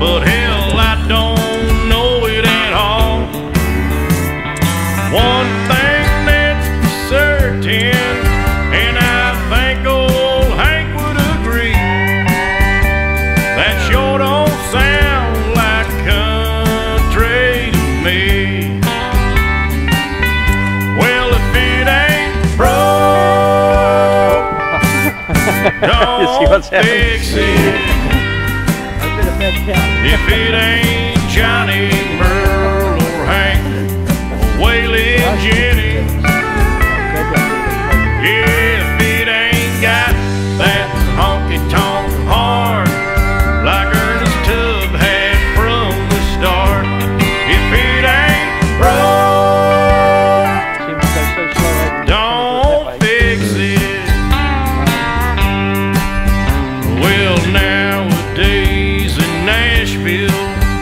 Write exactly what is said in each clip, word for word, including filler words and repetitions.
but hell, I don't know it at all. One thing that's certain, and I think old Hank would agree, that sure don't sound like country to me. Well, if it ain't broke, don't fix it. If it ain't Johnny, Merle, or Hank, or Waylon Jennings, yeah, if it ain't got that honky-tonk horn like Ernest Tubb had from the start, if it ain't broke, don't fix it. Well, nowadays in Nashville,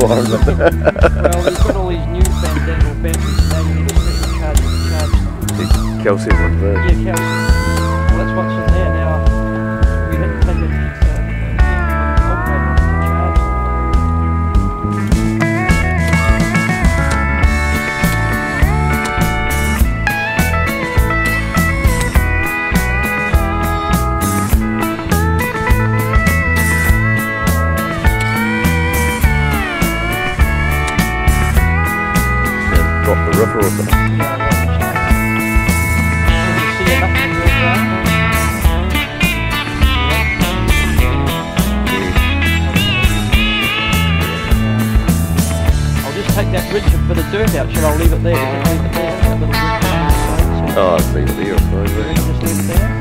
farm. Well, we've got all these new fandangle batteries, now you need a special charger to charge them. The calcium ones there. Yeah, calcium. Well, that's what's in there now. We had to take it uh, Drop the ripper or something. yeah, can you see enough in your ground? I'll just take that ridge and put the dirt out. Shall I leave it there? Leave it there, that little ridge on the side, so Oh, I see it there, I suppose. you eh? can just leave it there.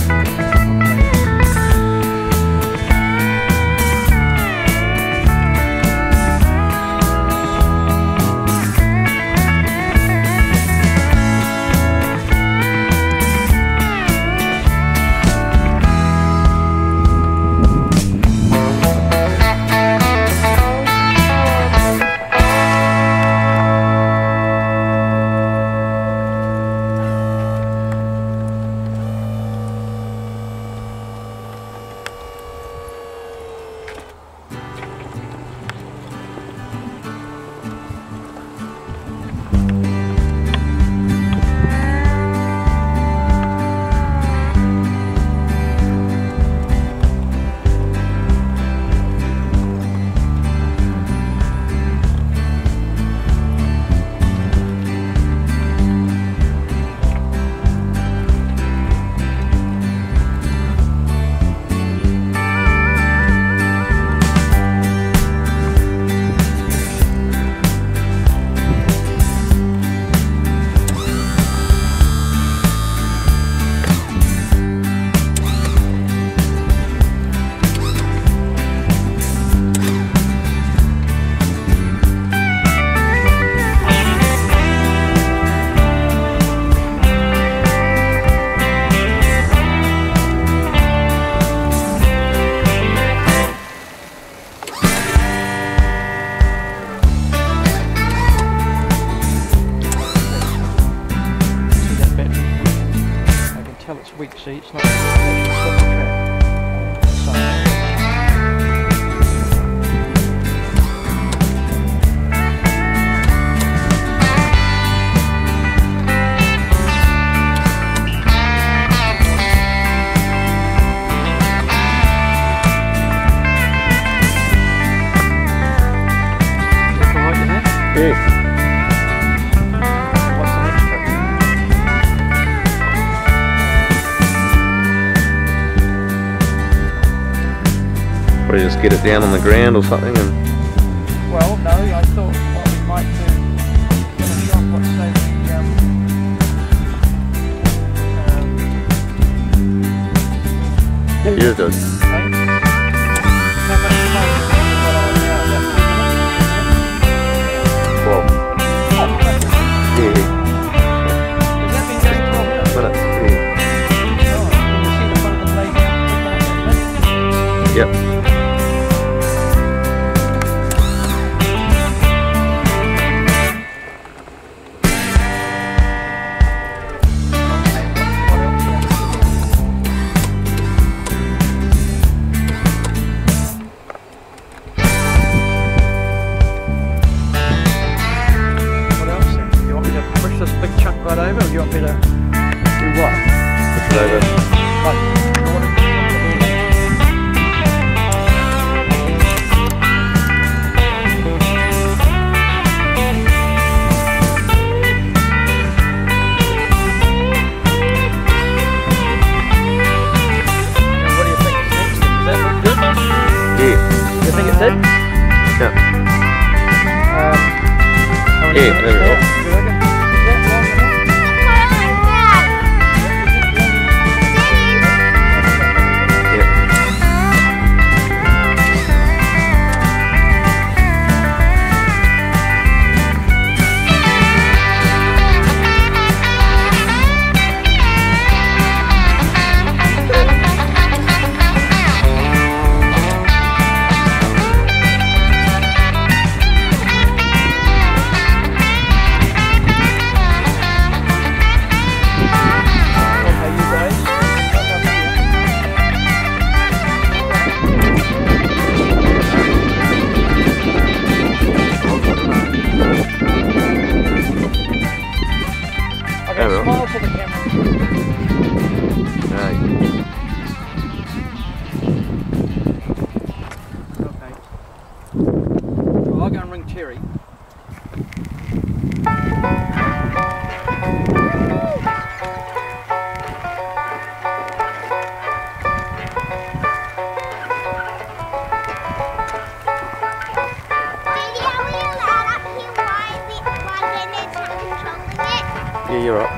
It's weak, see, it's not actually stop the track. So, Yeah. what's the next track? Probably just get it down on the ground or something and Well, no, I thought what we might do, finish off, let's say, the, um, um, yeah, you do it. okay? How much time do we have got on now? About Well, three minutes? Oh, yeah, has that been going twelve minutes? minutes, yeah. Oh, can you see the front of the blade now? Yep. Right over, or do you want me to do what? Push it over. Like, I want to what do you think is next? Does that look good? Yeah. You think it did? Yeah. Um, how many Yeah, minutes there we now? go. Do you reckon? Is that long enough? Yeah. Yeah, you're up.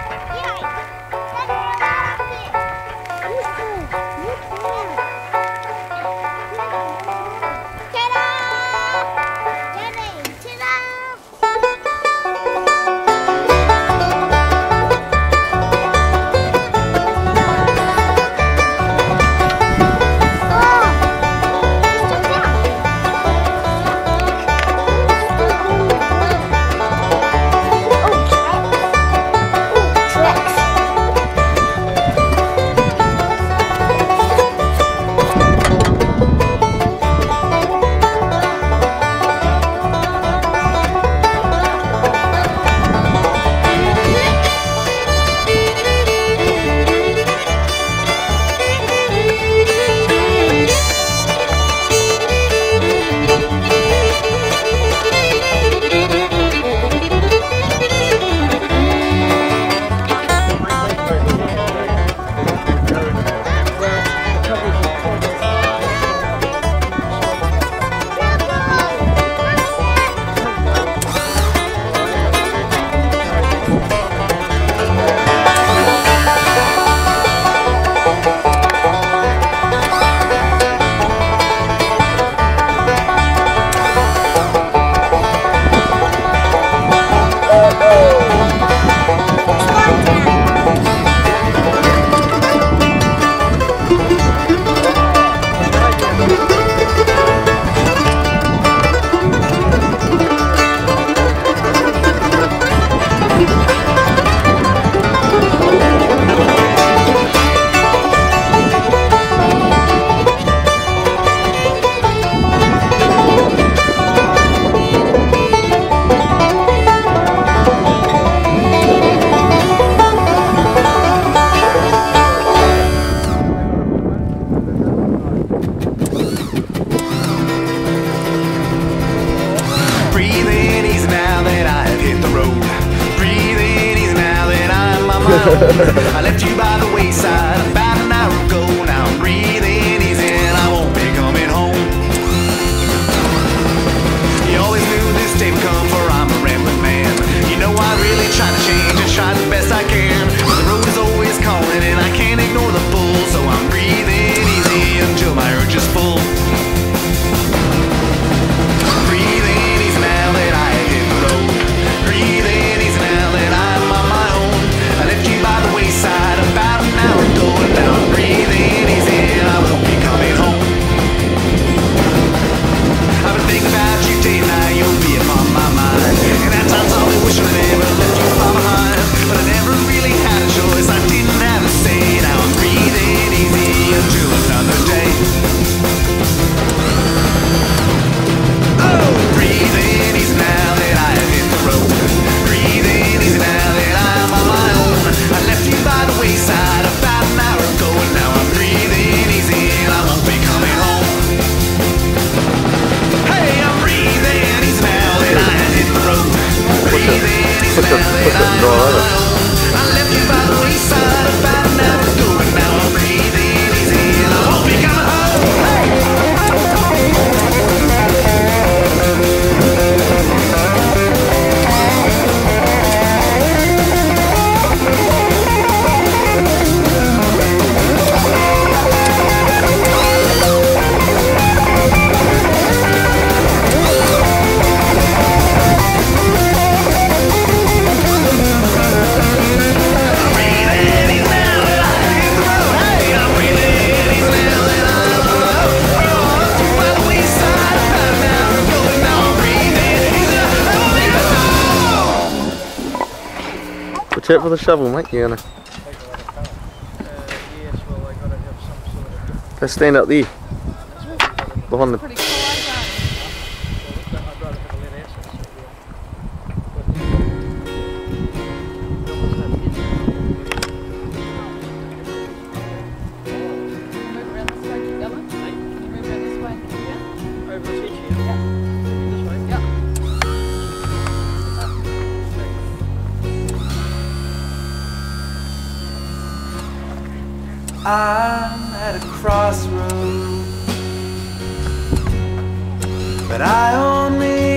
I left you by the wayside about an hour ago. Now I'm breathing easy and I won't be coming home. You always knew this day would come, for I'm a rambling man. You know I really try to change and try the best I can, but the road is always calling and I can't ignore the pull. So I'm breathing easy until my urge is full. Breathing easy now that I have hit the road. Breathing easy now that I'm on my own. I left you by the wayside about an hour ago, and now I'm breathing easy and I won't be coming home. I've been thinking about you day and night, you'll be upon my mind, and at times I'll be wishing I never left you far behind, but I never really had a choice, I didn't have a say. Now I'm breathing easy until another day. Oh, breathing easy now that I have hit the road. Breathing easy now that I'm on my own. I left you by the wayside about an hour ago, and now I'm breathing easy and I won't be coming home. Hey, I'm breathing easy now that I have hit the road. Breathing easy now that I'm on my own. I left you by the wayside about an hour ago, and now I'm breathing easy and I won't be coming home. Hey! Watch out for the shovel, mate. You're gonna. Uh, yes, well, I gotta have some sort of. Let's stand up there. Behind the. Pretty cool, like that. Well, I'd rather have a lead acid. Move around this way, keep going. Can you move around this way and keep going? Over this edge here. Yeah. This way. Yeah. I'm at a crossroads, but I only